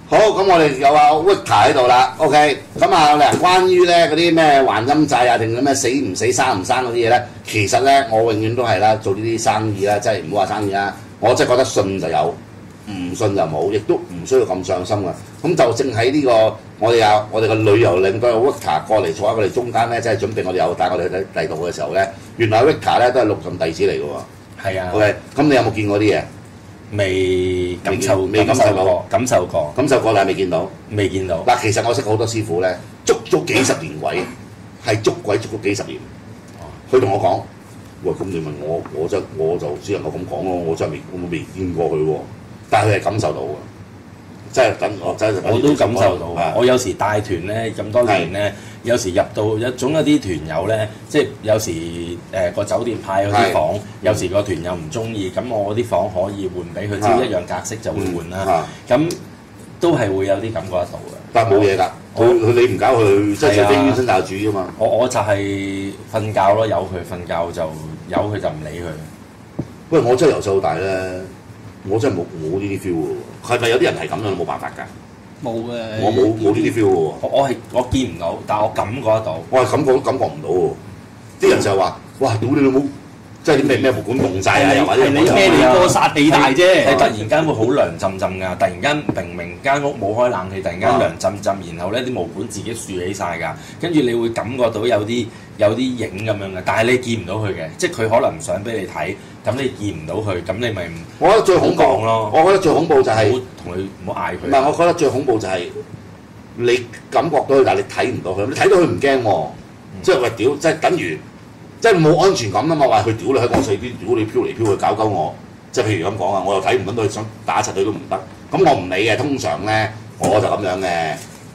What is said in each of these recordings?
好，咁我哋有阿 Victor 喺度啦，OK，咁啊，嗱，關於咧嗰啲咩還陰債啊，定咩死唔死、生唔生嗰啲嘢咧，其實咧我永遠都係啦，做呢啲生意啦，即係唔好話生意啦，我真係覺得信就有，唔信就冇，亦都唔需要咁上心嘅。咁就正喺呢個我哋個旅遊領隊 Victor 過嚟坐喺我哋中間咧，即係準備我哋有帶我哋去第度嘅時候咧，原來 Victor 咧都係陸巡弟子嚟嘅喎。 係啊。 OK，咁你有冇見過啲嘢？ 未感受過， 感受過，但係未見到。 未見到。 嗱，其實我識好多師傅咧，捉咗幾十年鬼，係捉鬼捉咗幾十年。佢同我講：喂，咁你問我，我就只能夠咁講咯，我真係未見過佢喎。但係佢係感受到嘅，即係等我真係。 我都感受到。我有時帶團咧咁多年咧，有時入到總有啲團友咧，即係有時個酒店派嗰啲房，有時個團友唔中意，咁我啲房可以換俾佢，只要一樣格式就會換啦。咁都係會有啲感覺得到嘅。但係冇嘢㗎，你唔搞佢，即係除非冤親債主啫嘛。我就係瞓覺咯，由佢瞓覺就由佢就唔理佢。 喂，我真係由細到大咧，我真係冇呢啲 feel 喎。係咪有啲人係咁樣冇辦法㗎？ 冇嘅。 我冇呢啲 feel 喎。 我見唔到，但係我感覺得到。 我係感覺唔到喎。啲人就話：哇！屌你老母！即係啲咩物管動晒啊！又或者係你咩嚟過殺氣大啫？ 係突然間會好涼浸浸㗎，突然間明間屋冇開冷氣，突然間涼浸浸，然後咧啲毛管自己豎起晒㗎，跟住你會感覺到有啲影咁樣嘅，但係你見唔到佢嘅，即係佢可能唔想俾你睇，咁你見唔到佢，咁你咪我覺得最恐怖咯。 我覺得最恐怖就係同佢唔好嗌佢。 唔係，我覺得最恐怖就係你感覺到佢，但係你睇唔到佢。你睇到佢唔驚喎，即係話屌，即係等於。即係冇安全感啊嘛！話佢屌你喺我細邊，屌你飄嚟飄去搞我，即係譬如咁講啊，我又睇唔到佢想打柒佢都唔得。咁我唔理嘅，通常咧我就咁樣嘅。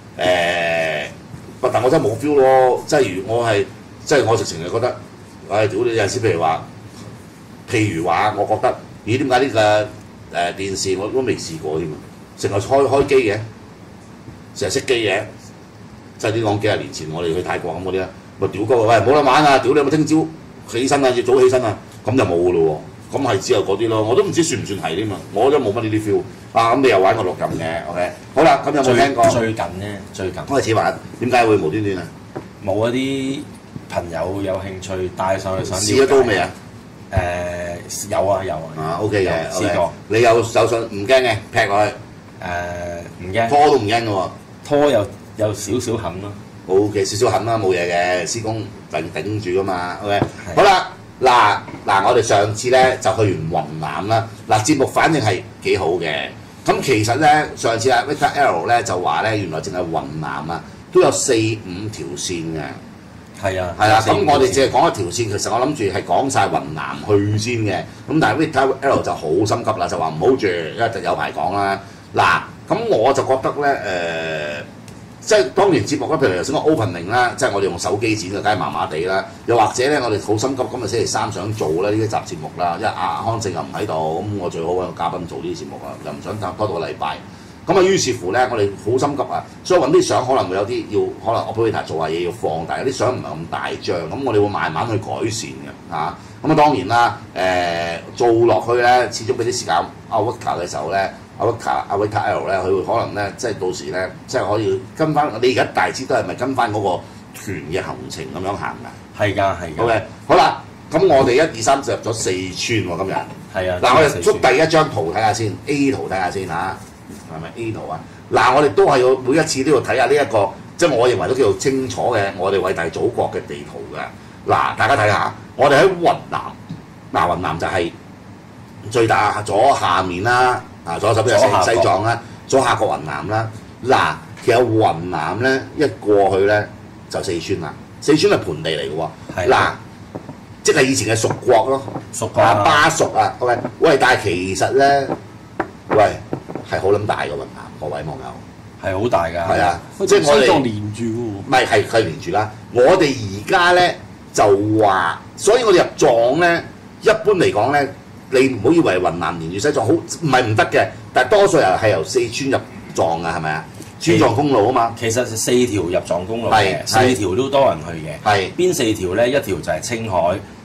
但我真係冇 feel 咯。即係如我係，即係我直情係覺得，唉屌你有陣時譬如話，我覺得咦點解呢個電視我都未試過添啊？成日開機嘅，成日熄機嘅，即係啲講幾廿年前我哋去泰國咁嗰啲咧。咪屌哥，喂冇得玩啊！屌你有冇聽朝起身啊？要早起身啊！咁就冇噶咯喎，咁係只有嗰啲咯。我都唔知算唔算係添嘛，我都冇乜呢啲 feel。咁你又玩過錄音嘅 ，OK？ 好啦，咁有冇聽過？ 最近咧， 開始玩，點解會無端端啊？ 冇一啲朋友有興趣帶上去想試咗都未啊？ 有啊。 OK 嘅， 試過。 你有手信唔驚嘅，劈落去。 唔驚。 拖都唔驚嘅喎。 拖有少少痕咯。 OK，少少痕啦，冇嘢嘅，施工頂住噶嘛。OK，好啦，嗱，我哋上次咧就去完雲南啦。節目反正係幾好嘅。咁其實咧，上次阿 Victor L 咧就話咧，原來淨係雲南啊都有4-5條線嘅。 係啊。 係啦，咁我哋淨係講一條線，其實我諗住係講晒雲南去先嘅。咁但係 Victor L 就好心急啦，就話唔好住，因為有排講啦。咁我就覺得咧即係當然節目啦，譬如頭先個 opening 啦，即係我哋用手機剪就梗係麻麻地啦。又或者咧，我哋好心急，今日星期三想做咧呢一集節目啦，因為阿康正又唔喺度，咁我最好揾個嘉賓做呢啲節目啊，又唔想拖到個禮拜。咁於是乎咧，我哋好心急啊，所以揾啲相可能會有啲可能 operator 做下嘢要放大，有啲相唔係咁大張，咁我哋會慢慢去改善嘅咁當然啦，做落去咧，始終俾啲時間阿 Victor 嘅時候咧。阿 Victor L 咧，佢會可能咧，即係到時咧，即係可以跟翻你而家大致都係咪跟翻嗰個團嘅行程咁樣行㗎？ 係㗎。 OK， 好啦，咁我哋1、2、3就入咗四川喎，今日。 係啊。 我哋出第一張圖睇下先 ，A 圖睇下先嚇，係咪 A 圖啊？我哋都係要每一次都要睇下呢一個，即係我認為都叫做清楚嘅我哋偉大祖國嘅地圖㗎。大家睇下，我哋喺雲南，雲南就係最大左下面啦。左手邊係西藏啦，左下角雲南啦。其實雲南咧一過去咧就四川啦。四川係盆地嚟嘅喎。即係以前嘅蜀國咯。 蜀國巴蜀啊。OK， 喂，但係其實咧，係好撚大嘅雲南，各位網友。 係好大㗎。係啊， 即係我哋西藏連住喎。 唔係連住啦。我哋而家咧就話，所以我哋入藏咧，一般嚟講咧。你唔好以為雲南連住西藏好，唔係唔得嘅，但係多數人係由四川入藏㗎，係咪啊？川藏公路啊嘛。其實 4條入藏公路嘅，4條都多人去嘅。邊4條咧？一條就係青海，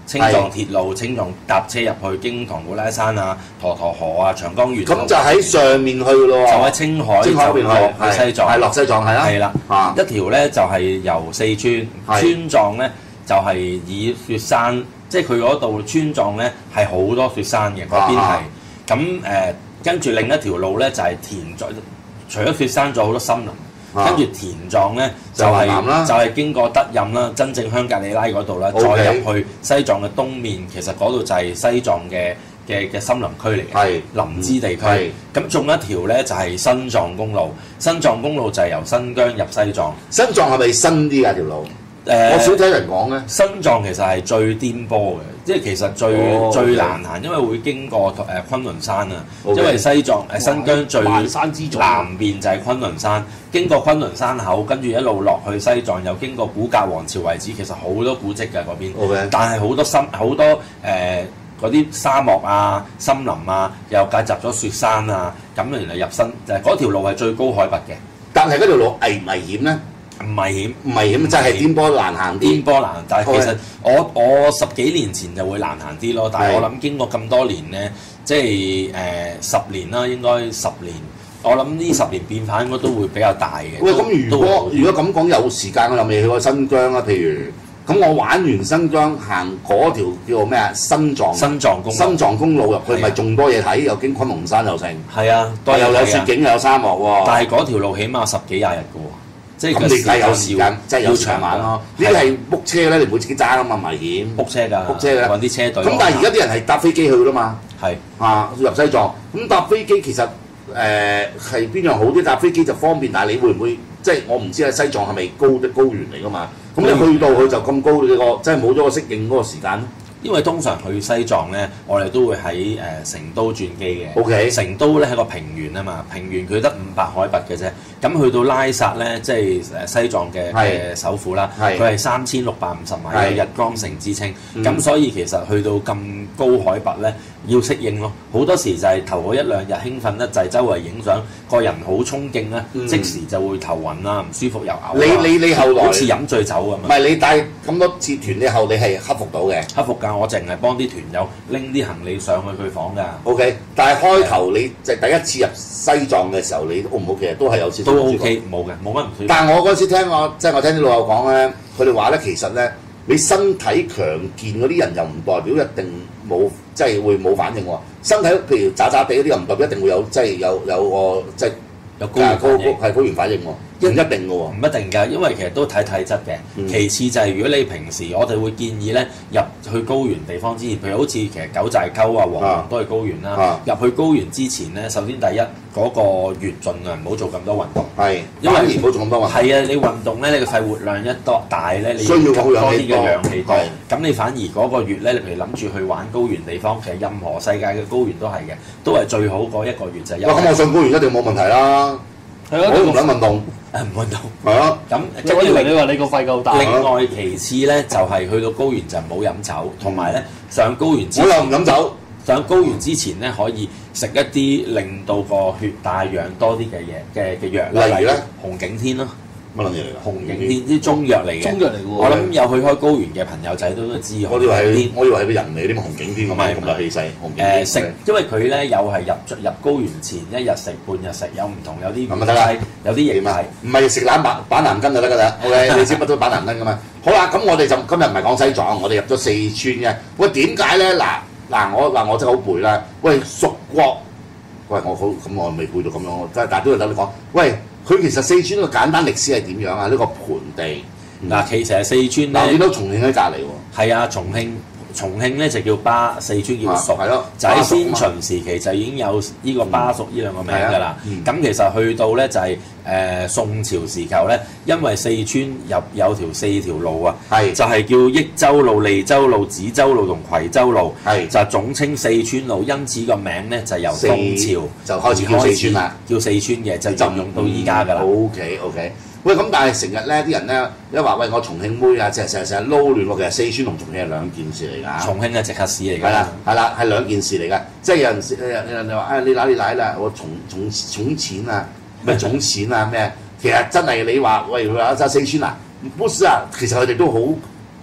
青藏鐵路，青藏搭車入去經唐古拉山啊、沱沱河啊、長江源。 咁就喺上面去咯就喺青海就落去西藏， 係落西藏係啦。 係啦，一條咧就係由四川川藏咧就係以雪山，即係佢嗰度川藏咧係好多雪山嘅嗰邊係。咁跟住另一條路咧就係滇藏，除咗雪山仲有好多森林。跟住滇藏咧就係經過德任啦、真正香格里拉嗰度啦，再入去西藏嘅東面，其實嗰度就係西藏嘅森林區嚟嘅，林芝地區。咁仲有一條咧就係新藏公路，新藏公路就係由新疆入西藏。 新藏係咪新啲㗎條路？我少聽人講咧。 新藏其實係最顛簸嘅，即係其實最難行，因為會經過昆崙山啊。因為西藏新疆最南邊就係昆崙山，經過昆崙山口，跟住一路落去西藏，又經過古格王朝遺址，其實好多古蹟㗎嗰邊。但係好多嗰啲沙漠啊、森林啊，又夾雜咗雪山啊，咁原來入嗰條路係最高海拔嘅。 但係嗰條路危唔危險咧？ 唔危險， 唔危險，就係顛簸難行啲。 顛簸難，但係其實我10幾年前就會難行啲咯。但係我諗經過咁多年咧，即係10年啦，應該10年。我諗呢10年變化應該都會比較大嘅。 喂，咁如果咁講有時間，我又未去過新疆啊。譬如咁，我玩完新疆行嗰條叫做咩啊？新藏公路入去，咪仲多嘢睇，又經昆崙山又成。 係啊， 又有雪景又有沙漠喎。 但係嗰條路起碼10幾20日嘅喎。即係咁你梗係有時間，即係有長玩咯。呢啲係 book 車咧，你唔會自己揸噶嘛，危險。 book 車㗎 ，book 車嘅揾啲車隊。 咁但係而家啲人係搭飛機去啦嘛。 係入西藏。咁搭飛機其實係邊樣好啲？搭飛機就方便，但係你會唔會即係我唔知啊？西藏係咪高原嚟㗎嘛？咁你去到佢就咁高，你個真係冇咗個適應嗰個時間。 因為通常去西藏咧，我哋都會喺成都轉機嘅。 OK。 成都咧係個平原啊嘛，平原佢得500海拔嘅啫。咁去到拉薩咧，即係西藏嘅首府啦，佢係3650米，有日光城之稱。咁所以其實去到咁高海拔咧，要適應咯。好多時就係頭嗰1-2日興奮得滯，周圍影相，個人好衝勁咧，即時就會頭暈啊，唔舒服又嘔。你後來好似飲醉酒咁啊？ 唔係你帶咁多次團，你係克服到嘅。 克服㗎，我淨係幫啲團友拎啲行李上去佢房㗎。 OK， 但係開頭你就第一次入西藏嘅時候，你 O 唔 O K 啊？都係有少少。 都 OK，冇嘅，冇乜唔舒服。 但係我嗰時我聽啲老友講咧，佢哋話咧，其實咧，你身體強健嗰啲人又唔代表一定冇，即係會冇反應喎。身體譬如渣渣地嗰啲又唔代表一定會有，即係有個即係有高原反應喎。唔一定嘅喎， 唔一定㗎，因為其實都睇體質嘅。其次就係如果你平時我哋會建議咧入去高原地方之前，譬如好似其實九寨溝啊、黃龍都係高原啦。入去高原之前咧，首先第一嗰個月盡量唔好做咁多運動。係，因為唔好做咁多運動。 係啊，你運動咧，你個肺活量一多大咧，你需要多啲嘅氧氣多。咁你反而嗰個月咧，你譬如諗住去玩高原地方，其實任何世界嘅高原都係嘅，都係最好嗰1個月就係。 咁我上高原一定冇問題啦。係啊，我唔想運動， 唔運動。 係啊， 咁我以為你話你個肺夠大。 另外其次咧，就係去到高原就唔好飲酒，同埋咧上高原之前， 我又唔飲酒。 上高原之前咧，可以食一啲令到個血帶氧多啲嘅藥啦， 例如咧紅景天咯。 乜撚嘢嚟㗎？ 紅景天啲中藥嚟嘅。 中藥嚟喎。 我諗有去開高原嘅朋友仔都知。 我以為係個人嚟，啲紅景天咁有氣勢。 食，因為佢咧又係入高原前1日食半日食，有唔同，有啲咁咪得啦， 有啲形態。 唔係食板藍根就得㗎啦。OK， 你知乜都板藍根㗎嘛？好啦，咁我哋就今日唔係講西藏，我哋入咗四川嘅。喂，點解咧？我真係好背啦。喂，蜀國，喂我未背到咁樣，但係都係等你講。喂。佢其實四川個簡單歷史係點樣啊？呢個盆地嗱，其實四川咧， 我見到重慶喺隔離喎。 係啊，重慶咧就叫巴，四川叫蜀，就喺先秦時期就已經有呢個巴蜀呢兩個名㗎啦。咁其實去到咧就係宋朝時候咧，因為四川有4條路啊，就係叫益州路、利州路、梓州路同夔州路，就總稱四川路。因此個名咧就由宋朝就開始叫四川啦， 叫四川嘅就沿用到依家㗎啦。 OK。喂，咁但係成日咧啲人咧一話喂我重慶妹啊，成日撈亂喎。其實四川同重慶係兩件事嚟㗎。 重慶係直轄市嚟㗎。 係啦，係兩件事嚟㗎。即係有陣時人哋話你奶啦，我重錢啊，咩總錢啊咩？其實真係你話喂話揸四川啊，不是啊，其實佢哋都好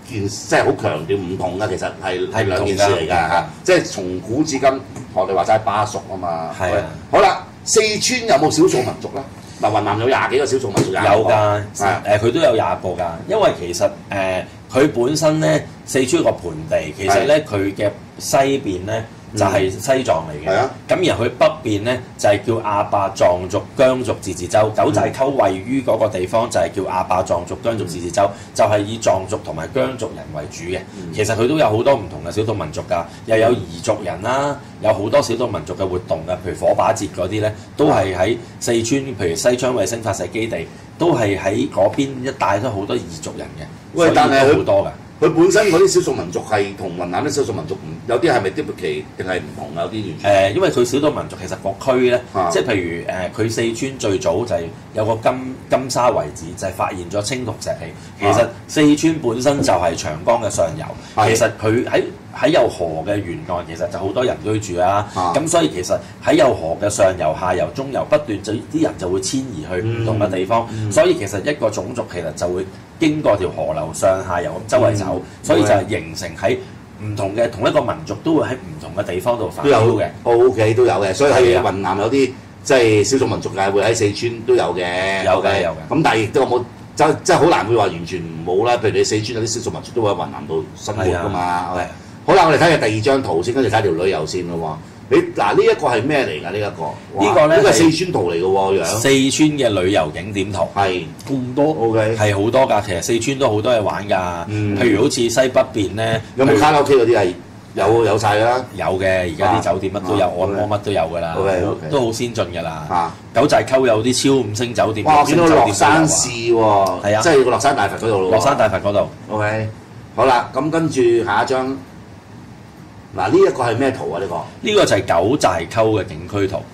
件即係好強調唔同㗎，其實係兩件事嚟㗎係唔同㗎嚇，即係從古至今，學你話齋巴蜀啊嘛。 係啊。 好啦，四川有冇少數民族咧？嗱，雲南有20幾個少數民族有㗎， 係佢都有廿個㗎，因為其實佢本身咧四川個盆地，其實咧佢嘅西邊咧就係西藏嚟嘅，咁然後佢北邊咧就係叫阿壩藏族羌族自治州，九寨溝位於嗰個地方就係叫阿壩藏族疆族自治州，就係以藏族同埋羌族人為主嘅。其實佢都有好多唔同嘅少數民族㗎，又有彝族人啦，有好多少數民族嘅活動㗎，譬如火把節嗰啲咧，都係喺四川，譬如西昌衛星發射基地，都係喺嗰邊一帶都好多彝族人嘅。 喂，但係好多㗎。 佢本身嗰啲少數民族係同雲南啲少數民族唔有啲係咪啲其定係唔同有啲完全？ 因為佢少數民族其實各區咧，即係譬如佢四川最早就係有個金沙遺址，就係發現咗青銅石器。其實四川本身就係長江嘅上游，其實佢喺有河嘅沿岸，其實就好多人居住啦。咁所以其實喺有河嘅上游、下游、中游不斷啲人就會遷移去唔同嘅地方，所以其實一個種族其實就會經過條河流上下游咁周圍走，所以就係形成喺唔同嘅同一個民族都會喺唔同嘅地方度繁衍嘅。 OK 都有嘅，所以喺雲南有啲即係少數民族嘅會喺四川都有嘅。 有嘅。 咁但係亦都有冇即係好難會話完全冇啦。譬如你四川有啲少數民族都會喺雲南度生活㗎嘛。好啦，我哋睇下第二張圖先，跟住睇條旅遊線咯喎。你嗱呢一個係咩嚟㗎？呢一個呢個咧係四川圖嚟㗎喎，樣四川嘅旅遊景點圖係咁多 OK 係好多㗎。其實四川都好多嘢玩㗎，譬如好似西北邊咧， 有冇卡拉 OK 嗰啲係有晒啦？ 有嘅，而家啲酒店乜都有，按摩乜都有㗎啦，都好先進㗎啦。九寨溝有啲超五星酒店， 哇！見到樂山市喎， 係啊， 即係個樂山大佛嗰度咯。 樂山大佛嗰度 OK， 好啦，咁跟住下一張。嗱，呢一個係咩圖啊？呢個就係九寨溝嘅景區圖。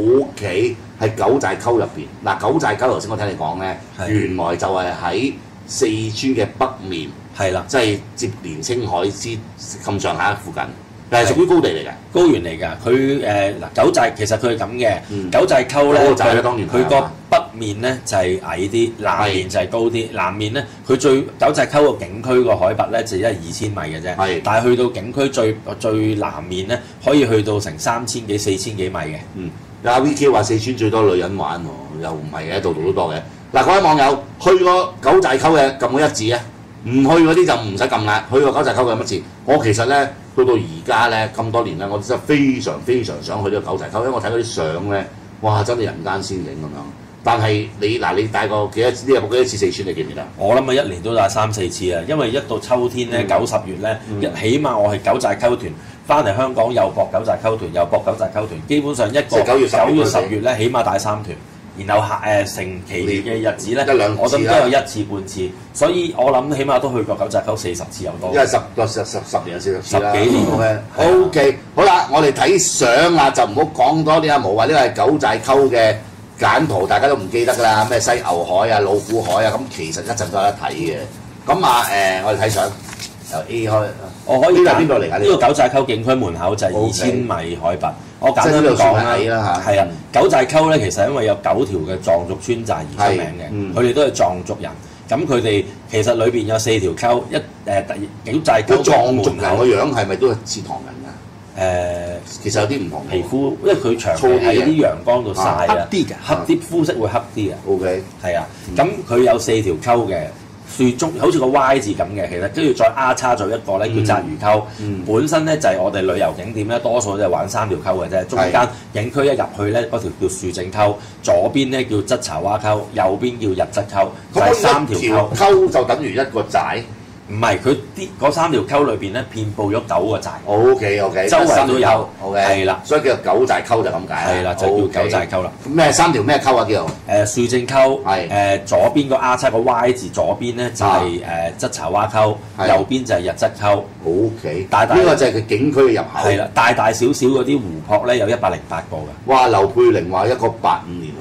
OK，係九寨溝入邊。嗱，九寨溝頭先我聽你講咧，原來就係喺四川嘅北面， 係啦， 即係接連青海之咁上下附近，係屬於高地嚟嘅， 高原嚟㗎。佢九寨其實佢係咁嘅，九寨溝咧佢個北面咧就係矮啲，南面就係高啲。南面咧佢九寨溝個景區個海拔咧就係2000米嘅啫，但係去到景區最南面咧可以去到成3000幾4000幾米嘅。 阿 VK 話四川最多女人玩喎，又唔係嘅，度度都多嘅。嗱，各位網友去過九寨溝嘅撳個一字啊，唔去嗰啲就唔使撳啦。去過九寨溝嘅乜字？我其實咧到而家咧咁多年咧，我真係非常非常想去呢個九寨溝，因為我睇嗰啲相咧，哇！真係人間仙境咁樣。但係你帶過幾多次四川？你記唔記得？ 我諗一年都帶3-4次啊，因為一到秋天咧9、10月咧，起碼我係九寨溝團翻嚟香港又駁九寨溝團，又駁九寨溝團，基本上一個9月10月咧，起碼帶3團。然後成期嘅日子咧，我諗都有1次半次，所以我諗起碼都去過九寨溝40次有多。 因為十年40次啦， 十幾年。 OK， 好啦，我哋睇相啦，就唔好講多啲啊，無謂呢個係九寨溝嘅簡圖，大家都唔記得㗎啦，咩犀牛海啊、老虎海啊，咁其實一陣都有得睇嘅。咁我哋睇相由 A 開， 我可以呢個邊度嚟㗎？ 呢個九寨溝景區門口就係2000米海拔。我簡單講啦，係啊，九寨溝咧其實因為有9條嘅藏族村寨而出名嘅，佢哋都係藏族人。咁佢哋其實裏邊有4條溝，九寨溝藏族人個樣係咪都係似唐人㗎？其實有啲唔同皮膚，因為佢長期喺啲陽光度曬啊，黑啲膚色會黑啲啊。 OK， 係啊，咁佢有4條溝嘅。樹中好似個 Y 字咁嘅，其實跟住再叉咗一個咧叫紮魚溝，本身咧就係我哋旅遊景點咧，多數都係玩3條溝嘅啫。中間景區一入去咧，嗰條叫樹正溝，左邊咧叫質茶蛙溝，右邊叫日質溝，就係3條溝就等於一個寨。 唔係，佢嗰3條溝裏邊咧，遍佈咗9個寨。 OK， 周圍都有。 OK， 係啦， 所以叫做九寨溝就咁解。 係啦，就叫九寨溝啦。 咁咩3條咩溝啊？叫做樹正溝。左邊個 R 叉個 Y 字左邊咧就係質茶蛙溝，右邊就係日質溝。 OK， 呢個就係佢景區嘅入口。 係啦，大大小小嗰啲湖泊咧有108個嘅。 哇！劉佩玲話一個85年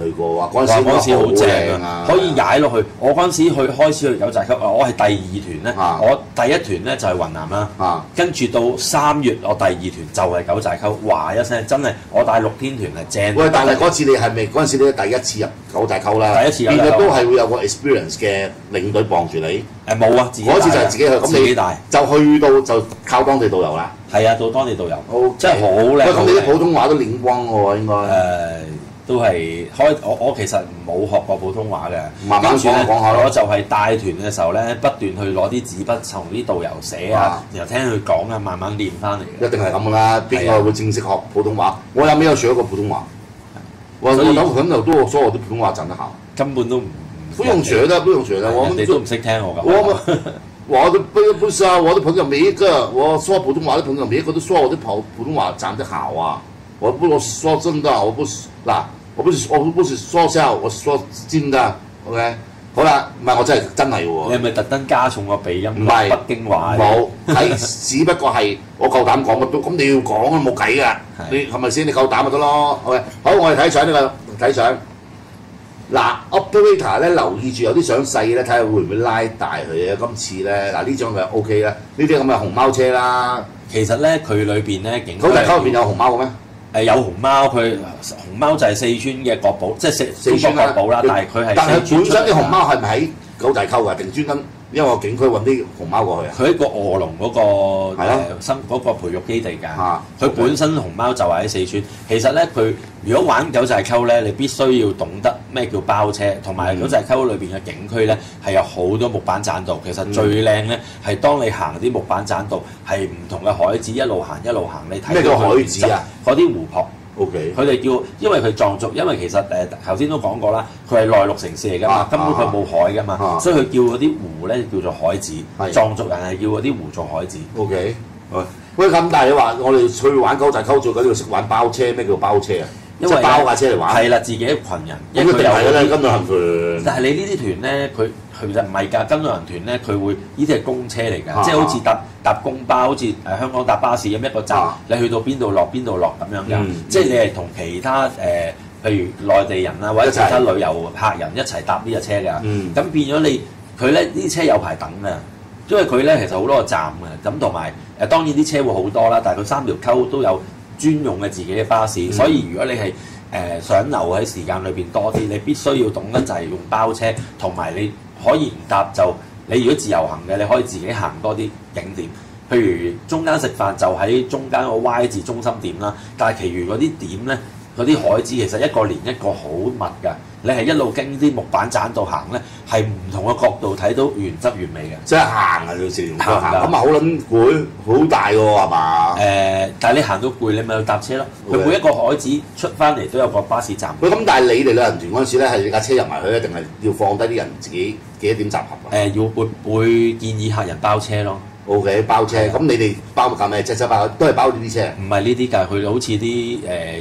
去過啊！嗰話嗰陣時好正正啊，可以踩落去。我嗰陣時開始去九寨溝，我係第二團咧，我第一團咧就係雲南啦，跟住到3月我第二團就係九寨溝，哇一聲真係我帶6天團係正。 喂，但係嗰次你係咪嗰陣時你第一次入九寨溝啦？ 第一次入， 變咗都係會有個 experience 嘅領隊傍住你。 冇啊， 嗰次就係自己去，咁你就去到就靠當地導遊啦。 係啊，到當地導遊，真係好靚。 喂，咁你啲普通話都練光喎，應該。 都係我其實冇學過普通話嘅， 慢慢講下我就係帶團嘅時候咧，不斷去攞啲紙筆同啲導遊寫啊，然後聽佢講啊，慢慢練翻嚟。 一定係咁噶啦，邊個會正式學普通話？我有沒有學過普通話？我等很多都說我的普通話講得好， 根本都唔用學的，不用學的，我哋都唔識聽我咁。 我的不是啊，我的朋友每一個我說普通話的朋友，每一個都說我的普通話講得好啊。我說真的，我不是說笑，我是說真的。OK， 好啦，唔係我真係喎。 你係咪特登加重個鼻音？ 唔係北京話。 冇，只不過係我夠膽講嘅都，咁你要講都冇計㗎。你係咪先？你夠膽咪得咯。OK，好，我哋睇相呢個睇相。嗱 ，operator 咧留意住有啲相細咧，睇下會唔會拉大佢啊？今次咧，嗱呢張就 OK 啦，呢啲咁嘅熊貓車啦。 其實咧，佢裏邊咧， 九寨溝入邊有熊貓嘅咩？ 有熊貓，熊貓就係四川嘅國寶，即係四川國寶啦。但係佢係本身啲熊貓係咪喺九寨溝㗎？定專登因為個景區揾啲熊貓過去啊？ 佢喺個卧龍嗰個培育基地㗎。佢本身熊貓就係喺四川。其實咧，佢如果玩九寨溝咧，你必須要懂得咩叫包車，同埋九寨溝裏邊嘅景區咧係有好多木板棧道。其實最靚咧係當你行啲木板棧道，係唔同嘅海子一路行，你睇咩叫海子啊？ 嗰啲湖泊。 OK， 佢哋叫，因為佢藏族，因為其實頭先都講過啦，佢係內陸城市嚟㗎嘛，根本佢冇海㗎嘛，所以佢叫嗰啲湖咧叫做海子。藏族人係叫嗰啲湖做海子。 OK， 喂，咁但係你話我哋去玩九寨溝最緊要識玩包車，咩叫包車啊？因為包架車嚟玩。係啦，自己一群人。因為佢有咧跟旅行團。但係你呢啲團咧，佢其實唔係㗎，跟旅行團咧，佢會呢啲係公車嚟㗎，即係好似搭公包，好似香港搭巴士咁一個站，你去到邊度落邊度落咁樣㗎。即係你係同其他譬如內地人啊或者其他旅遊客人一齊搭呢隻車㗎。咁變咗佢咧呢啲車有排等㗎，因為佢咧其實好多個站㗎。咁同埋當然啲車會好多啦，但係佢3條溝都有專用嘅自己嘅巴士，所以如果你係想留喺時間裏邊多啲，你必須要懂得就係用包車，同埋你可以唔搭就你如果自由行嘅，你可以自己行多啲景點。譬如中間食飯就喺中間個 Y 字中心點啦，但係其餘嗰啲點咧，嗰啲海子其實一個連一個好密㗎。你係一路經啲木板棧道行咧，係唔同嘅角度睇到原汁原味嘅。即係行啊，到時行咁啊，好撚攰，好大喎係嘛？但係你行到攰，你咪去搭車咯。佢每一個海子出翻嚟都有個巴士站。喂，咁但係你哋旅行團嗰陣時咧，係你架車入埋去咧，定係要放低啲人自己幾多點集合啊？會建議客人包車咯。OK， 包車。咁你哋包架咩？即包都係包呢啲車？唔係呢啲㗎，佢好似啲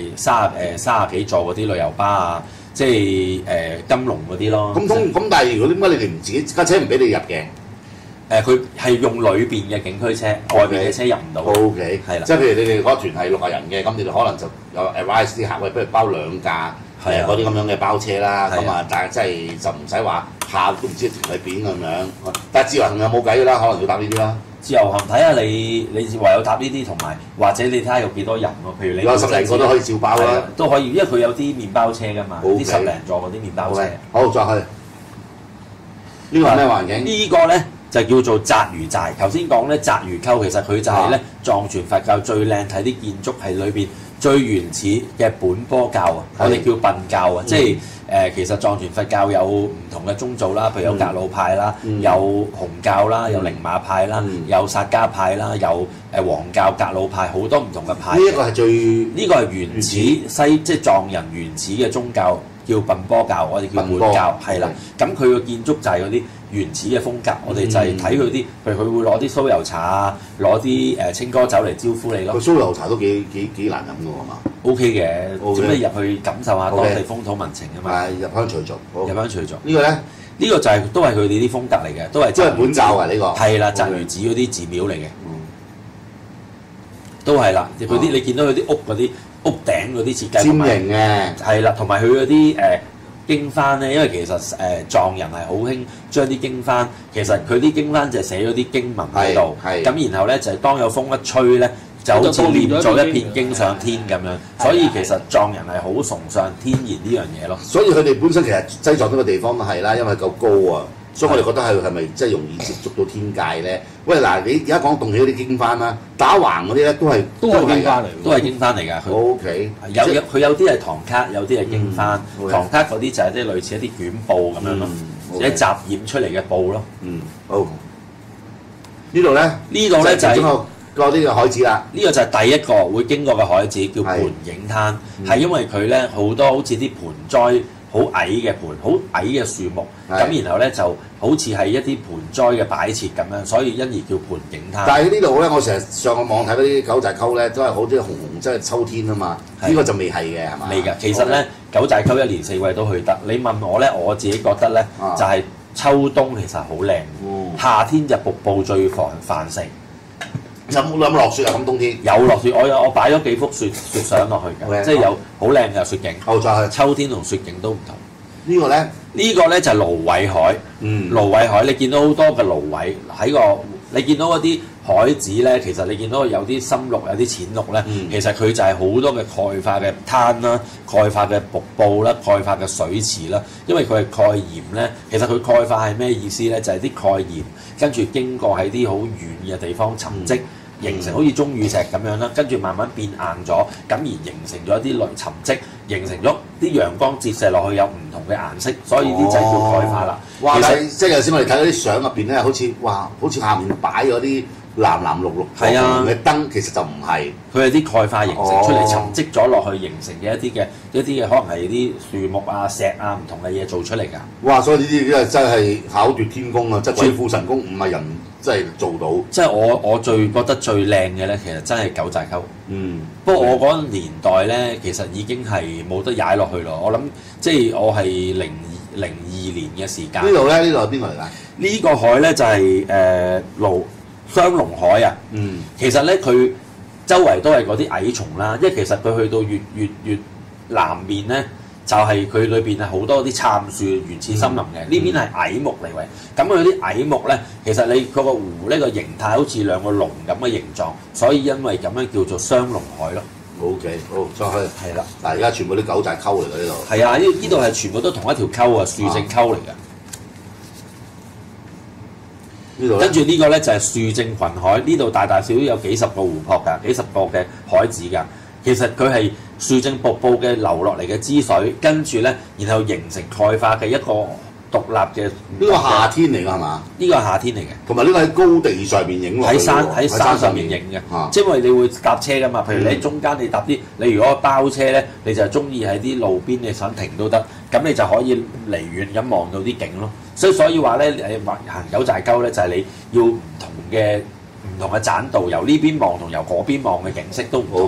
30幾座嗰啲旅遊巴啊。即係金龍嗰啲咯。咁但係如果點解你哋唔自己架車唔俾你入嘅？佢係用裏邊嘅景區車，外邊嘅車入唔到。OK， 係啦。即係譬如你哋嗰團係60人嘅，咁你哋可能就有 advise 啲客，喂，不如包2架嗰啲咁樣嘅包車啦。咁啊，但係即係就唔使話下都唔知團喺邊咁樣。但係自由行有冇計㗎啦？可能要搭呢啲啦。自由行睇下你唯有搭呢啲，同埋或者你睇下有幾多人喎。譬如你有10零個都可以照包啦，都可以，因為佢有啲麵包車㗎嘛，啲10零座嗰啲麵包車。好，再去呢個係咩環境？呢個咧就叫做澤魚寨。頭先講咧澤魚溝，其實佢就係咧藏傳佛教最靚睇啲建築，係裏邊最原始嘅本波教啊，我哋叫苯教啊，即係。其實藏傳佛教有唔同嘅宗祖啦，譬如有格魯派啦，有紅教啦，有寧瑪派啦，有薩迦派啦，有黃教、格魯派，好多唔同嘅派。呢一個係呢個係原始即係藏人原始嘅宗教，叫畚波教，我哋叫本教，係啦。咁佢個建築就係嗰啲原始嘅風格，我哋就係睇佢啲，譬如佢會攞啲酥油茶啊，攞啲青稞酒嚟招呼你咯。個酥油茶都幾難飲㗎喎嘛。O K 嘅，咁你入去感受下當地風土民情啊嘛。入鄉隨俗，入鄉隨俗。呢個咧，呢個就係都係佢哋啲風格嚟嘅，都係本教啊呢個。係啦，澤魚寺嗰啲寺廟嚟嘅。都係啦，佢啲你見到佢啲屋嗰啲屋頂嗰啲設計，尖形嘅。係啦，同埋佢嗰啲經幡咧，因為其實藏人係好興將啲經幡，其實佢啲經幡就係寫咗啲經文喺度，咁然後咧就係當有風一吹咧，就好似念咗一片經上天咁樣，所以其實藏人係好崇尚天然呢樣嘢咯。 所以佢哋本身其實西藏呢個地方都係啦，因為夠高啊。所以我哋覺得係咪真係容易接觸到天界咧？喂，嗱，你而家講動起嗰啲經幡啦，打橫嗰啲咧都係經幡嚟， 都係經幡嚟㗎。 O K， 佢有啲係唐卡，有啲係經幡。唐卡嗰啲就係啲類似一啲卷布咁樣咯，一雜染出嚟嘅布咯。 好。呢度咧？呢度咧就係嗰啲嘅海子啦。呢個就係第一個會經過嘅海子，叫盤影灘，係因為佢咧好多好似啲盆栽。好矮嘅盆，好矮嘅樹木，咁然後咧就好似係一啲盆栽嘅擺設咁樣，所以因而叫盤景灘。 但係呢度咧，我成日上個網睇嗰啲九寨溝咧，都係好啲紅紅，即係秋天啊嘛。呢個就未係嘅係嘛？ 未㗎，其實咧九寨溝一年四季都去得。你問我咧，我自己覺得咧就係秋冬其實好靚，夏天就瀑布最繁盛。 有冇落雪啊？咁冬天有落雪，我擺咗幾幅雪相落去㗎，即係有好靚嘅雪景。秋天同雪景都唔同。呢個咧？呢個咧就係蘆葦海。蘆葦海你見到好多嘅蘆葦喺個，你見到嗰啲海子咧，其實你見到有啲深綠有啲淺綠咧，其實佢就係好多嘅鈣化嘅灘啦、鈣化嘅瀑布啦、鈣化嘅水池啦，因為佢係鈣鹽咧。其實佢鈣化係咩意思咧？就係啲鈣鹽跟住經過喺啲好遠嘅地方沉積。形成好似鐘乳石咁樣啦，跟住慢慢變硬咗，咁而形成咗一啲類沉積，形成咗啲陽光折射落去有唔同嘅顏色，所以啲就叫鈣化啦。 哇！其實即係頭先我哋睇嗰啲相入邊咧，好似下面擺咗啲藍藍綠綠嘅燈，其實就唔係， 佢係啲鈣化形成出嚟，沉積咗落去形成嘅一啲嘅可能係啲樹木啊、石啊唔同嘅嘢做出嚟㗎。 哇！所以呢啲真係巧奪天工啊，即係鬼斧神工，唔係人。真係做到， 即係我最覺得最靚嘅咧，其實真係九寨溝。不過我嗰個年代咧，其實已經係冇得踩落去咯。我諗即係我係02年嘅時間。 呢度咧，呢度係邊個嚟㗎？ 呢個海咧就係雙龍海啊。其實咧佢周圍都係嗰啲蟻蟲啦，因為其實佢去到越南面咧。就係佢裏邊係好多啲杉樹原始森林嘅，呢邊係蟻木嚟嘅。咁佢啲蟻木咧，其實你嗰個湖呢個形態好似兩個龍咁嘅形狀，所以因為咁樣叫做雙龍海咯。 OK， 好，再去。係啦，嗱，而家全部啲九寨溝嚟㗎呢度。係啊， 呢度係全部都同一條溝啊，樹正溝嚟㗎。呢度跟住呢個咧就係樹正群海，呢度大大小小有幾十個湖泊㗎，幾十個嘅海子㗎。其實佢係樹正瀑布嘅流落嚟嘅支水，跟住咧，然後形成鈣化嘅一個獨立嘅。呢個夏天嚟㗎係嘛？呢個係夏天嚟嘅，同埋呢個喺高地上面影落。喺山上面影嘅，即係因為你會搭車㗎嘛。譬如你喺中間你搭啲，你如果包車咧，你就係中意喺啲路邊你想停都得，咁你就可以離遠咁望到啲景咯。所以話咧，你行九寨溝咧，就係你要唔同嘅棧道，由呢邊望同由嗰邊望嘅景色都唔同。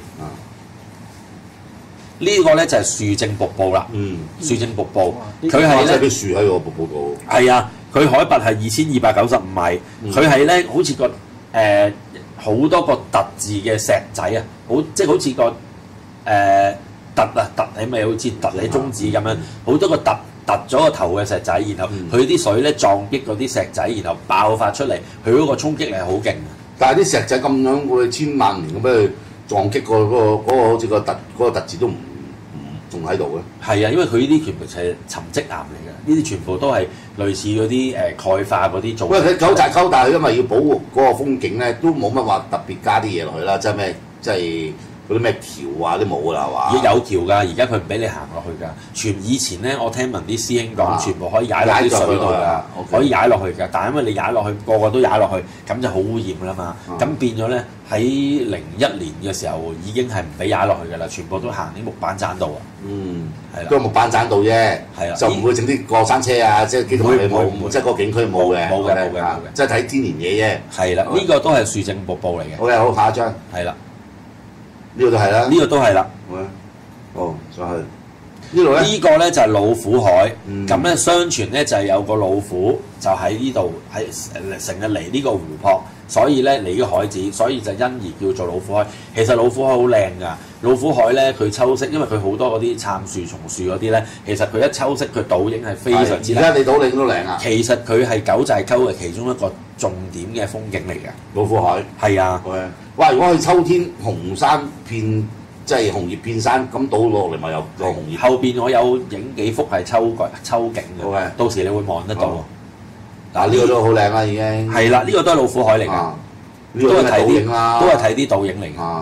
呢個咧就係樹正瀑布啦。樹正瀑布，佢係咧啲樹喺個瀑布度。係啊，佢海拔係2295米，佢係咧好似個好多個凸字嘅石仔啊，即係好似個凸起咪好似凸喺中指咁樣，好多個凸咗個頭嘅石仔，然後佢啲水咧撞擊嗰啲石仔，然後爆發出嚟，佢嗰個衝擊力係好勁。但係啲石仔咁樣會千萬年咁俾佢撞擊過嗰個好似個凸字都唔仲喺度嘅。係啊，因為佢呢啲全部係沉積岩嚟嘅，呢啲全部都係類似嗰啲鈣化嗰啲做。喂，佢九寨溝，但係因為要保護嗰個風景咧，都冇乜話特別加啲嘢落去啦，即係咩？即係。嗰啲咩橋啊，啲冇㗎啦，係嘛？有橋㗎，而家佢唔俾你行落去㗎。以前咧，我聽聞啲師兄講，全部可以踩落啲水度㗎，可以踩落去㗎。但係因為你踩落去，個個都踩落去，咁就好污染啦嘛。咁變咗咧，喺01年嘅時候已經係唔俾踩落去㗎啦，全部都行啲木板棧道啊。係啦，都係木板棧道啫。係啦，就唔會整啲過山車啊，即係機動車冇，即係嗰個景區冇嘅。冇嘅，即係睇天然嘢啫。係啦，呢個都係樹正瀑布嚟嘅。好，下一張。係啦。呢個都係啦，呢個都係啦。哦，再去呢度咧？呢個咧就係老虎海。咁咧，相傳咧就係有個老虎就喺呢度，係成日嚟呢個湖泊， 所以咧嚟嘅海子，所以就因而叫做老虎海。其實老虎海好靚㗎，老虎海咧佢抽色，因為佢好多嗰啲杉樹、松樹嗰啲咧，其實佢一抽色佢倒影係非常之靚。 而家你倒影都靚啊！ 其實佢係九寨溝嘅其中一個重點嘅風景嚟嘅。 老虎海係啊， 哇！如果佢秋天紅山遍，即係紅葉遍山，咁倒落嚟咪有個紅葉。 後邊我有影幾幅係秋景嘅， OK 到時你會望得到。 嗱呢個都好靚啦，已經。 係啦，呢個都係老虎海嚟㗎， 呢個都係倒影啦， 都係睇啲倒影嚟嘅。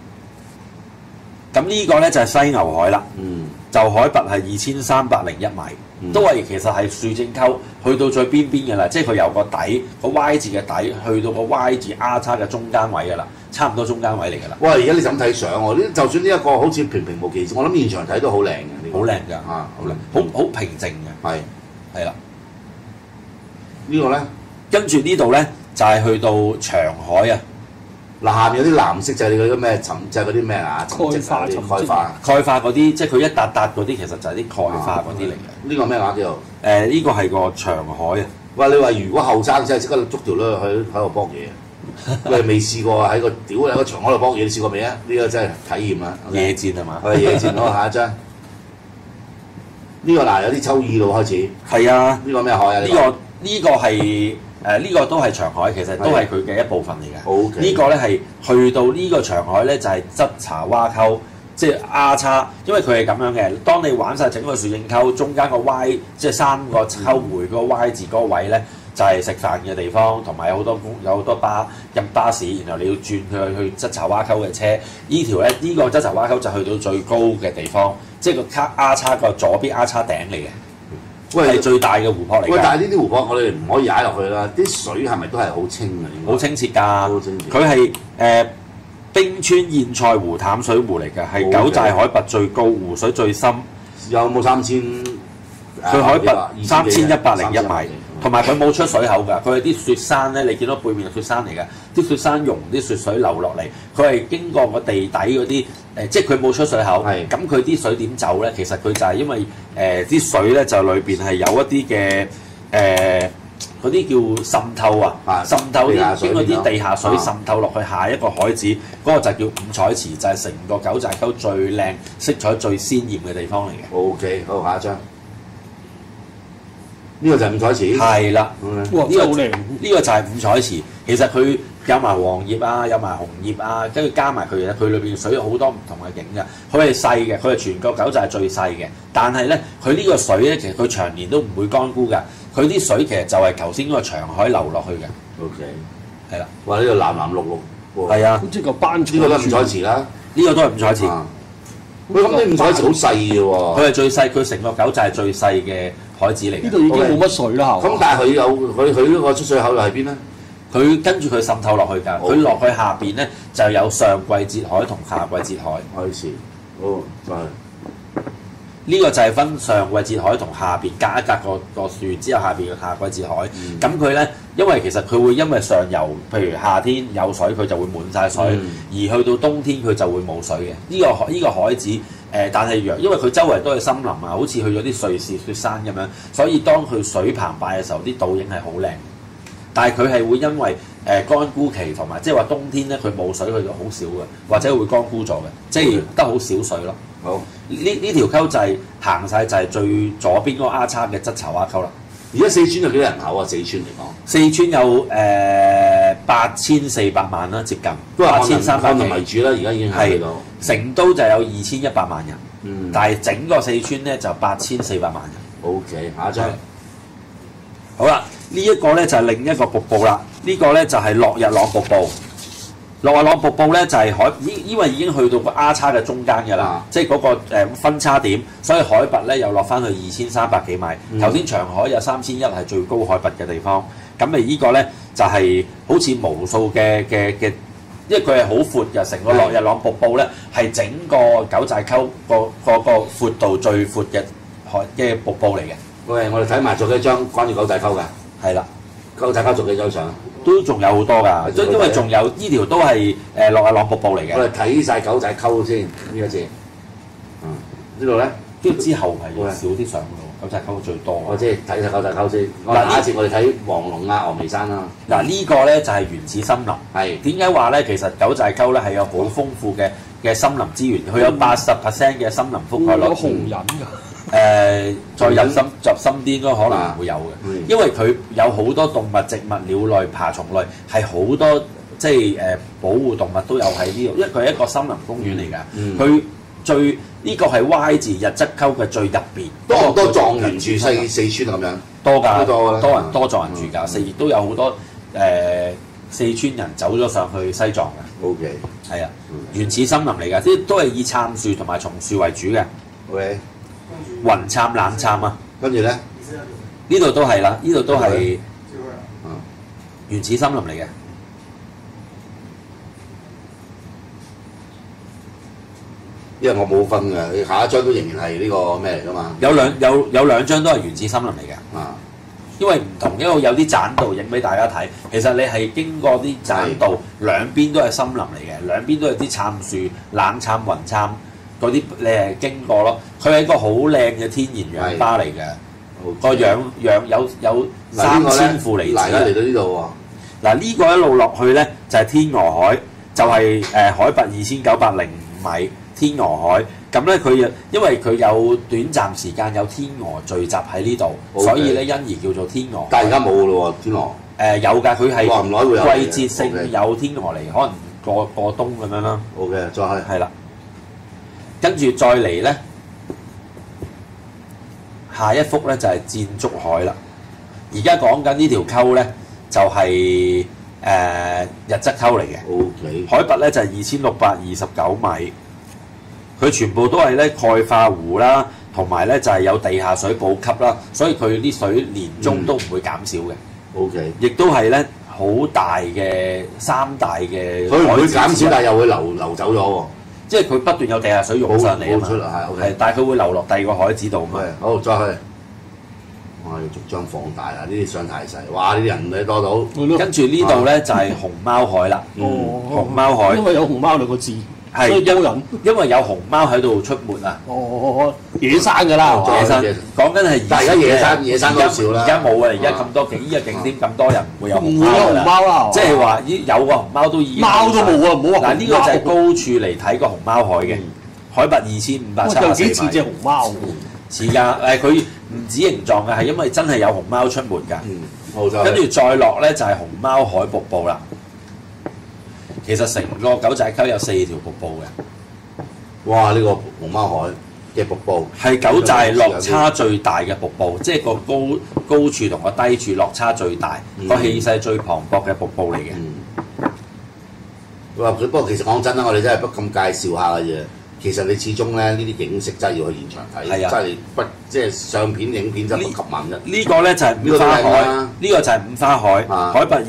咁呢個咧就係犀牛海啦，就海拔係2301米，都係其實係樹正溝去到最邊邊嘅啦，即係佢由個底個 Y 字嘅底去到個 Y 字 R 叉嘅中間位嘅啦，差唔多中間位嚟㗎啦。 喂，而家你咁睇相喎？呢就算呢一個好似平無奇事，我諗現場睇都好靚嘅， 好靚㗎， 好靚， 好平靜嘅，係啦。 呢個咧， 跟住呢度咧就係去到長海啊。 嗱，下面有啲藍色就係你嗰啲咩沉，即係嗰啲咩啊？鈣化嗰啲，即係佢一笪笪嗰啲，其實就係啲鈣化嗰啲嚟嘅。 呢個咩話叫做？ 呢個係個長海啊！ 喂，你話如果後生真係即刻捉條女喺度搏嘢，你未試過喺個長海度搏嘢，你試過未啊？呢個真係體驗啦！ 野戰係嘛？ 係野戰咯，下一張。呢個嗱有啲秋意咯開始。 係啊！ 呢個咩海啊？ 呢個係。呢個都係長海，其實都係佢嘅一部分嚟嘅。 Okay. 呢個咧係去到呢個長海咧，就係側茶蛙溝，即係 R 叉，因為佢係咁樣嘅。當你玩晒整個樹正溝，中間個 Y， 即係3個溝回嗰個 Y 字嗰個位咧，就係食飯嘅地方，同埋有好多入巴士，然後你要轉去側茶蛙溝嘅車。呢條咧，呢個側茶蛙溝就去到最高嘅地方，即係個 R 叉個左邊 R 叉頂嚟嘅。係最大嘅湖泊嚟㗎。 喂，但係呢啲湖泊我哋唔可以踩落去啦。啲水係咪都係好清嘅？ 好清澈㗎。佢係冰川堰塞湖淡水湖嚟嘅，係九寨海拔最高、湖水最深。 有冇3000？ 佢海拔3101米，同埋佢冇出水口㗎。佢係啲雪山咧，你見到背面係雪山嚟㗎。啲雪山溶啲雪水流落嚟，佢係經過個地底嗰啲。即係佢冇出水口，咁佢啲水點走咧？其實佢就係因為啲水咧就裏邊係有一啲嘅嗰啲叫滲透啊，滲透啲經過啲地下水滲透落去下一個海子，嗰個就叫五彩池，就係成個九寨溝最靚、色彩最鮮豔嘅地方嚟嘅。 OK，好，下一張。呢個就係五彩池。係啦， 哇，真係好靚！ 呢個就係五彩池，其實佢有埋黃葉啊，有埋紅葉啊，跟住加埋佢嘅，佢裏邊水有好多唔同嘅景嘅。佢係細嘅，佢係全個九寨最細嘅。但係咧，佢呢個水咧，其實佢長年都唔會乾枯㗎。佢啲水其實就係頭先嗰個長海流落去嘅。 OK， 係啦。 哇！呢個藍藍綠綠。係啊。 好似個斑柱。 呢個都係五彩池啦。 呢個都係五彩池。 喂，咁啲五彩池好細嘅喎。 佢係最細，佢成個九寨最細嘅海子嚟嘅。 呢度已經冇乜水啦， 咁但係佢嗰個出水口又喺邊咧？ 佢跟住佢滲透落去㗎，佢落去下邊咧就有上季節海同下季節海。 海池，哦，就係呢個就係分上季節海同下邊隔一隔個樹之後下邊嘅下季節海。咁佢咧，因為其實佢會因為上游，譬如夏天有水，佢就會滿晒水；而去到冬天佢就會冇水嘅。呢個海子但係因為佢周圍都係森林啊，好似去咗啲瑞士雪山咁樣，所以當佢水澎湃嘅時候，啲倒影係好靚。但係佢係會因為乾枯期同埋即係話冬天咧，佢冇水佢就好少嘅，或者會乾枯咗嘅，即係得好少水咯。 好， 呢條溝就係行晒就係最左邊嗰個 R 叉嘅側茶蛙溝啦。 而家四川有幾多人口啊？四川嚟講， 四川有8400萬啦，接近8300 人為主啦。而家已經係到成都就有2100萬人，但係整個四川咧就8400萬人。 OK，下一張。 好啦。呢一個咧就係另一個瀑布啦，呢個咧就係落日朗瀑布。落日朗瀑布咧就係因為已經去到個 R 叉嘅中間㗎啦，即係嗰個分叉點，所以海拔咧又落翻去2300幾米。頭先長海有3100係最高海拔嘅地方，咁咪呢個咧就係好似無數嘅，因為佢係好闊嘅，成個落日朗瀑布咧係整個九寨溝個闊度最闊嘅瀑布嚟嘅。 喂，我哋睇埋咗幾張關於九寨溝㗎。係啦，九寨溝做幾張相？ 都仲有好多㗎，因為仲有呢條都係落日朗瀑布嚟嘅。 我哋睇晒九寨溝先，呢個字。呢度咧？ 跟住之後係少啲上嘅喎，九寨溝最多。 我即係睇晒九寨溝先。下一次我哋睇黃龍啊、峨眉山啦。 嗱呢個咧就係原始森林。 係點解話咧？其實九寨溝咧係有好豐富嘅森林資源，佢有80%嘅森林覆蓋率。 有紅人㗎。 再入深啲應該可能會有嘅，因為佢有好多動物、植物、鳥類、爬蟲類，係好多即係保護動物都有喺呢度，因為佢係一個森林公園嚟㗎。佢最呢個係 Y 字日則溝嘅最入邊。 多藏人住四川咁樣。 多㗎， 多多藏人住㗎，亦都有好多四川人走咗上去西藏嘅。 OK。 係啊，原始森林嚟㗎，啲都係以杉樹同埋松樹為主嘅。 OK。 雲杉、冷杉啊， 跟住咧， 呢度都係啦，呢度都係原始森林嚟嘅。 因為我冇分嘅，下一張都仍然係呢個咩嚟㗎嘛？ 有兩張都係原始森林嚟嘅。 啊， 因為唔同，因為有啲棧道影俾大家睇。其實你係經過啲棧道，兩邊都係森林嚟嘅，兩邊都係啲杉樹、冷杉、雲杉。嗰啲你係經過咯，佢係一個好靚嘅天然氧吧嚟嘅，個氧有3000負離子。 嗱，而家嚟到呢度喎。 嗱呢個一路落去咧就係天鵝海，就係海拔2905米天鵝海。咁咧佢因為佢有短暫時間有天鵝聚集喺呢度，所以咧因而叫做天鵝海。 但係而家冇㗎咯喎，天鵝。 有㗎，佢係耐唔耐會有季節性有天鵝嚟，可能過冬咁樣啦。 OK，再係。 係啦。跟住再嚟咧，下一幅咧就係箭竹海啦。而家講緊呢條溝咧，就係日則溝嚟嘅。 OK。 海拔咧就係2629米，佢全部都係咧鈣化湖啦，同埋咧就係有地下水補給啦，所以佢啲水年中都唔會減少嘅。 OK。 亦都係咧好大嘅3大嘅。 佢唔會減少，但係又會流走咗喎。 即係佢不斷有地下水湧上嚟啊嘛，係，但係佢會流落第二個海子度嘛。 好，再去。哇！要逐張放大啊！呢啲相太細，哇！呢啲人你多到。 跟住呢度咧就係熊貓海啦。熊貓海。 因為有熊貓2個字。 係因為有熊貓喺度出沒啊！ 野生㗎啦， 野生講緊係。 但係而家野生都少啦。 而家冇啊！而家咁多依個景點咁多人，唔會有熊貓唔會有熊貓啦。 即係話有個熊貓都已經。 貓都冇啊！唔好話。 嗱呢個就係高處嚟睇個熊貓海嘅，海拔2574米。 幾似隻熊貓？ 似㗎，佢唔止形狀嘅，係因為真係有熊貓出沒㗎。 好就。 跟住再落咧就係熊貓海瀑布啦。其實成個九寨溝有4條瀑布嘅。 哇！呢個熊貓海嘅瀑布係九寨落差最大嘅瀑布，即係個高處同個低處落差最大，個氣勢最磅礴嘅瀑布嚟嘅。 不過其實講真啦，我哋真係不咁介紹下嘅啫。其實你始終咧呢啲景色真係要去現場睇，真係不即係相片影片真係不及文嘅。 呢個咧就係五花海，呢個就係五花海，海拔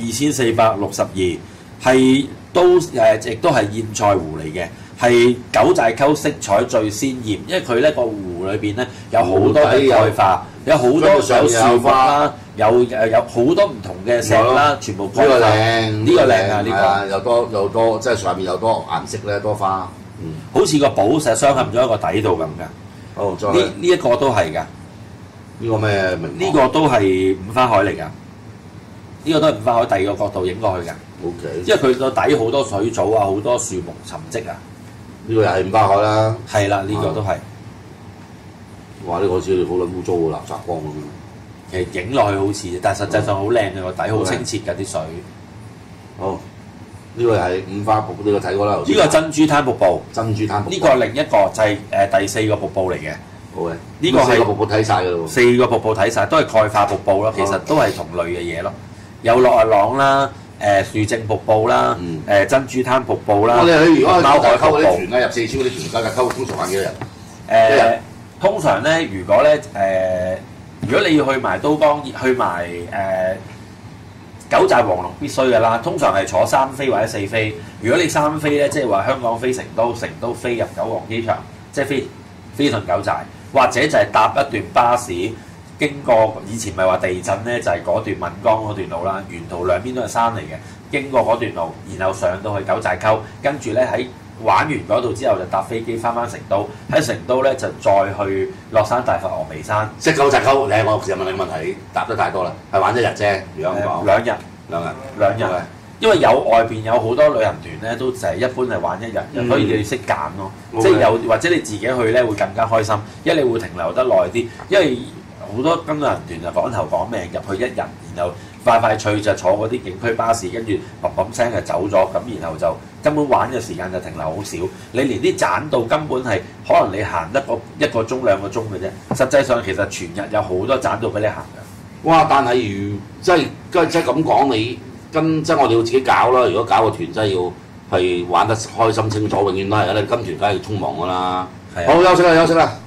2462，係都亦都係堰塞湖嚟嘅，係九寨溝色彩最鮮豔，因為佢咧個湖裏邊咧有好多嘅鈣化，有好多有樹木啦，有好多唔同嘅石啦，全部鈣化。呢個靚啊！呢個又多，即係上面又多顏色咧，多花。 好似個寶石鑲嵌咗一個底度咁㗎。 好，再呢一個都係㗎。 呢個咩名？ 呢個都係五花海嚟㗎。呢個都係五花海第二個角度影過去㗎。 OK。 因為佢個底好多水藻啊，好多樹木沉積啊。 呢個又係五花海啦。 係啦，呢個都係。 哇！呢個好似好撚污糟嘅垃圾缸咁樣。 其實影落去好似，但係實際上好靚嘅個底，好清澈㗎啲水。 好。呢個又係五花瀑布，呢個睇過啦。 呢個珍珠灘瀑布， 珍珠灘瀑布。 呢個另一個就係第4個瀑布嚟嘅。 好嘅， 呢個係 4個瀑布睇晒㗎咯喎。 4個瀑布睇晒，都係鈣化瀑布咯。其實都係同類嘅嘢咯。有落日朗啦，樹證瀑布啦，珍珠灘瀑布啦。 我哋去如果貓海溝嗰啲團咧，入4川嗰啲團，九寨溝通常玩幾多人？ 通常咧，如果你要去埋都江，去埋九寨黃龍必須嘅啦，通常係坐3飛或者4飛。如果你3飛咧，即係話香港飛成都，成都飛入九皇機場，即係飛上九寨，或者就係搭一段巴士經過。以前咪話地震咧，就係嗰段岷江嗰段路啦，沿途兩邊都係山嚟嘅，經過嗰段路，然後上到去九寨溝，跟住咧喺玩完嗰度之後就搭飛機翻成都，喺成都咧就再去落山大佛峨眉山。 即九寨溝，我時問你個問題，你答得太多啦，係玩一日啫，如果咁講。 2日。 兩日。 因為外邊有好多旅行團咧，都就係一般係玩1日，所以你識揀咯。即係有或者你自己去咧會更加開心，因為你會停留得耐啲。因為好多跟旅行團就趕頭趕命入去1日，然後快脆就坐嗰啲景區巴士，跟住砰砰聲就走咗，咁然後就根本玩嘅時間就停留好少。你連啲棧道根本係可能你行得1個鐘2個鐘嘅啫。實際上其實全日有好多棧道俾你行嘅。 哇！但係即係咁講，你即係我哋要自己搞啦。如果搞個團真係要係玩得開心清楚，永遠都係啦。跟團梗係匆忙㗎啦。好，休息啦。